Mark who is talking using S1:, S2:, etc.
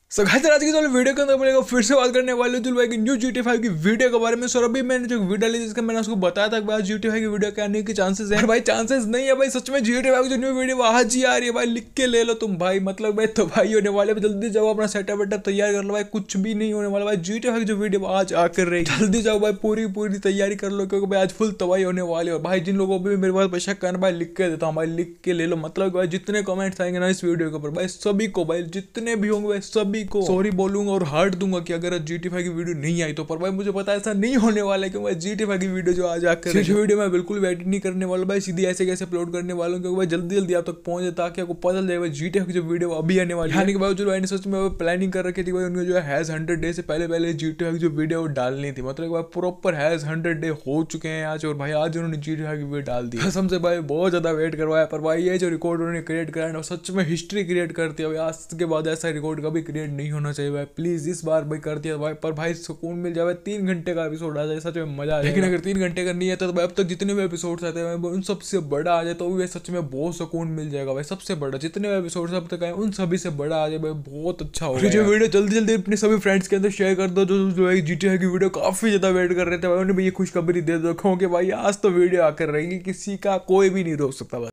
S1: So guys आज की video के अंदर मिलेगा फिर से बात करने वाले जुल भाई की न्यू GTA 5 की वीडियो के बारे में। सर अभी मैंने जो वीडियो डाली जिसका मैंने उसको बताया था कि आज GTA 5 की वीडियो के आने के चांसेस है। भाई चांसेस नहीं है भाई, सच में GTA 5 की जो न्यू वीडियो आज ही आ रही है भाई, लिख के ले लो तुम भाई। मतलब भाई तो भाई होने वाले, जल्दी जाओ अपना सेटअप वेटअप तैयार कर लो भाई, कुछ भी नहीं होने वाला भाई। GTA 5 की जो वीडियो आज आकर रही, जल्दी जाओ भाई, पूरी तैयारी कर लो क्योंकि भाई आज फुल तबाही होने वाली है भाई। जिन लोगों को भी मेरे पास पैसा करना भाई लिख के देता हूँ भाई, लिख के ले लो। मतलब भाई जितने कमेंट्स आएंगे ना इस वीडियो के ऊपर भाई, सभी को भाई जितने भी होंगे भाई सभी को सॉरी बोलूंगा और हार्ट दूंगा कि अगर GTA 5 की वीडियो नहीं आई तो। पर भाई मुझे पता है ऐसा नहीं होने वाला है क्योंकि GTA 5 की वीडियो जो आज आकर वीडियो मैं बिल्कुल वेट नहीं करने वाला भाई, सीधी ऐसे कैसे अपलोड करने वाला हूँ क्योंकि भाई जल्दी आप तक पहुंचे ताकि आपको पता चल जाए भाई GTA 5 की जो वीडियो अभी आने वाली है। भाई जो मैंने सच में प्लानिंग कर रखी थी भाई, उनको जो है 100 डे से पहले GTA 5 की जो वीडियो डालनी थी। मतलब भाई प्रॉपर 100 डे हो चुके हैं आज, और भाई आज उन्होंने GTA 5 की वीडियो डाल दी। कसम से भाई बहुत ज्यादा वेट करवाया, पर भाई ये जो रिकॉर्ड उन्होंने क्रिएट कराया ना सच में हिस्ट्री क्रिएट करती है भाई। आज के बाद ऐसा रिकॉर्ड कभी क्रिएट नहीं होना चाहिए भाई, प्लीज इस बार भाई कर दिया भाई। पर भाई सुकून मिल जाए, 3 घंटे का एपिसोड आ जाए सच में मजा आ जाए। लेकिन अगर 3 घंटे का नहीं आता तो भाई अब तक जितने भी एपिसोड्स आते हैं उन सबसे बड़ा आ जाए तो भी सच में बहुत सुकून मिल जाएगा भाई। सबसे बड़ा जितने एपिसोड्स अब तक आए उन सभी से बड़ा आ जाए भाई, बहुत अच्छा होगा। जो वीडियो जल्दी अपने सभी फ्रेंड्स के अंदर शेयर कर दो जो है GTA की वीडियो काफी ज्यादा वेट कर रहे थे भाई, उन्हें भी ये खुशखबरी दे दो क्योंकि भाई आज तो वीडियो आकर रहेगी, किसी का कोई भी नहीं रोक सकता।